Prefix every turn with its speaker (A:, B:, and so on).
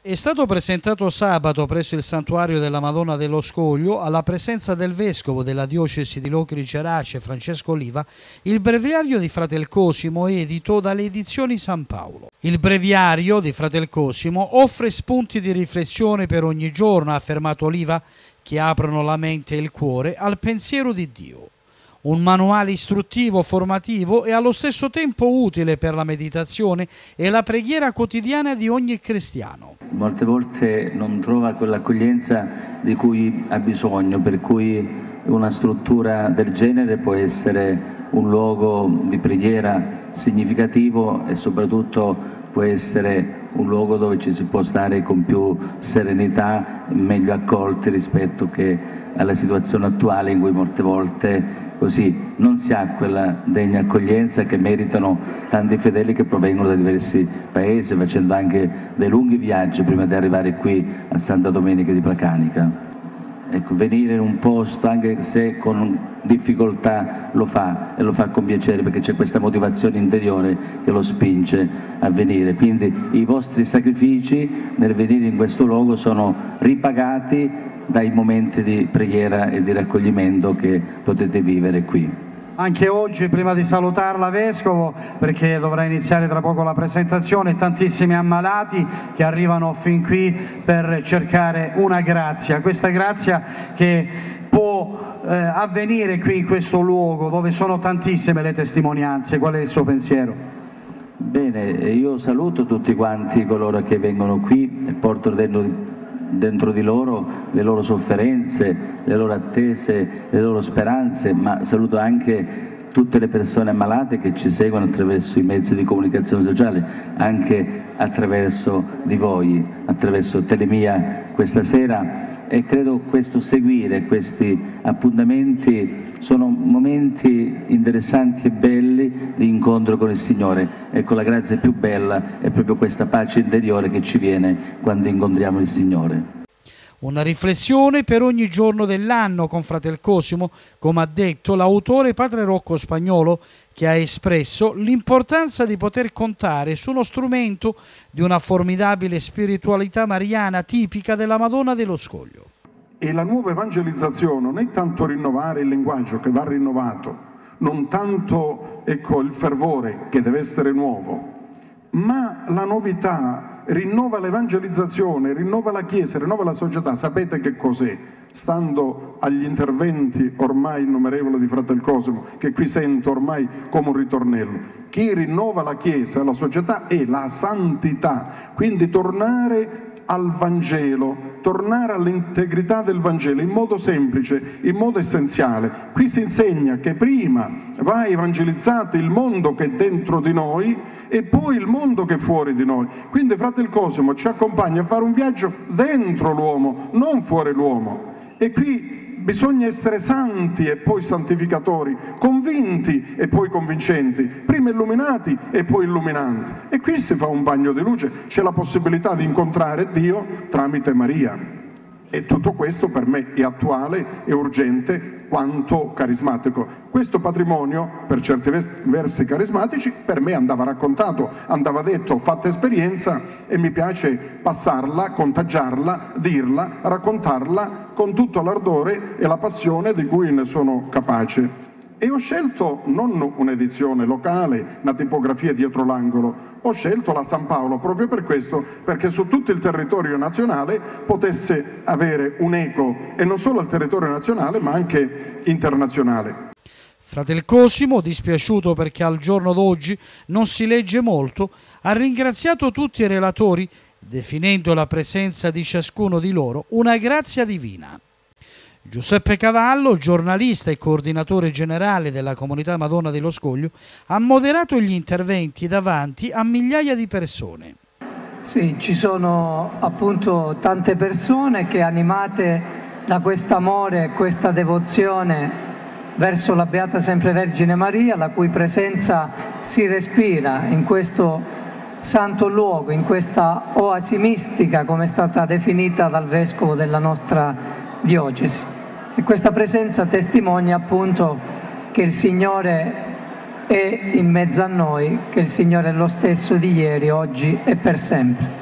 A: È stato presentato sabato presso il santuario della Madonna dello Scoglio, alla presenza del vescovo della diocesi di Locri Gerace, Francesco Oliva, il breviario di Fratel Cosimo edito dalle edizioni San Paolo. Il breviario di Fratel Cosimo offre spunti di riflessione per ogni giorno, ha affermato Oliva, che aprono la mente e il cuore al pensiero di Dio. Un manuale istruttivo, formativo e allo stesso tempo utile per la meditazione e la preghiera quotidiana di ogni cristiano.
B: Molte volte non trova quell'accoglienza di cui ha bisogno, per cui una struttura del genere può essere un luogo di preghiera significativo e soprattutto può essere un luogo dove ci si può stare con più serenità, meglio accolti rispetto che alla situazione attuale in cui molte volte così non si ha quella degna accoglienza che meritano tanti fedeli che provengono da diversi paesi, facendo anche dei lunghi viaggi prima di arrivare qui a Santa Domenica di Placanica. Ecco, venire in un posto, anche se con difficoltà, lo fa e lo fa con piacere, perché c'è questa motivazione interiore che lo spinge a venire. Quindi i vostri sacrifici nel venire in questo luogo sono ripagati dai momenti di preghiera e di raccoglimento che potete vivere qui.
C: Anche oggi, prima di salutarla Vescovo, perché dovrà iniziare tra poco la presentazione, tantissimi ammalati che arrivano fin qui per cercare una grazia, questa grazia che può avvenire qui in questo luogo dove sono tantissime le testimonianze. Qual è il suo pensiero?
B: Bene, io saluto tutti quanti coloro che vengono qui e portano dentro di loro le loro sofferenze, le loro attese, le loro speranze, ma saluto anche tutte le persone ammalate che ci seguono attraverso i mezzi di comunicazione sociale, anche attraverso di voi, attraverso Telemia questa sera, e credo questo seguire, questi appuntamenti sono momenti interessanti e belli di incontro con il Signore. Ecco, la grazia più bella è proprio questa pace interiore che ci viene quando incontriamo il Signore.
A: Una riflessione per ogni giorno dell'anno con Fratel Cosimo, come ha detto l'autore padre Rocco Spagnolo, che ha espresso l'importanza di poter contare su uno strumento di una formidabile spiritualità mariana tipica della Madonna dello Scoglio.
D: E la nuova evangelizzazione non è tanto rinnovare il linguaggio, che va rinnovato, non tanto il fervore, che deve essere nuovo, ma la novità rinnova l'evangelizzazione, rinnova la Chiesa, rinnova la società. Sapete che cos'è? Stando agli interventi ormai innumerevoli di Fratel Cosimo, che qui sento ormai come un ritornello, chi rinnova la Chiesa, la società, è la santità, quindi tornare al Vangelo, tornare all'integrità del Vangelo in modo semplice, in modo essenziale. Qui si insegna che prima va evangelizzato il mondo che è dentro di noi e poi il mondo che è fuori di noi. Quindi Fratel Cosimo ci accompagna a fare un viaggio dentro l'uomo, non fuori l'uomo. E qui bisogna essere santi e poi santificatori, convinti e poi convincenti, prima illuminati e poi illuminanti. E qui si fa un bagno di luce, c'è la possibilità di incontrare Dio tramite Maria. E tutto questo per me è attuale e urgente quanto carismatico. Questo patrimonio, per certi versi carismatici, per me andava raccontato, andava detto, fatta esperienza, e mi piace passarla, contagiarla, dirla, raccontarla con tutto l'ardore e la passione di cui ne sono capace. E ho scelto non un'edizione locale, una tipografia dietro l'angolo, ho scelto la San Paolo proprio per questo, perché su tutto il territorio nazionale potesse avere un eco, e non solo al territorio nazionale ma anche internazionale.
A: Fratel Cosimo, dispiaciuto perché al giorno d'oggi non si legge molto, ha ringraziato tutti i relatori, definendo la presenza di ciascuno di loro una grazia divina. Giuseppe Cavallo, giornalista e coordinatore generale della Comunità Madonna dello Scoglio, ha moderato gli interventi davanti a migliaia di persone.
E: Sì, ci sono appunto tante persone che, animate da quest'amore e questa devozione verso la Beata Sempre Vergine Maria, la cui presenza si respira in questo santo luogo, in questa oasi mistica, come è stata definita dal Vescovo della nostra diocesi. E questa presenza testimonia appunto che il Signore è in mezzo a noi, che il Signore è lo stesso di ieri, oggi e per sempre.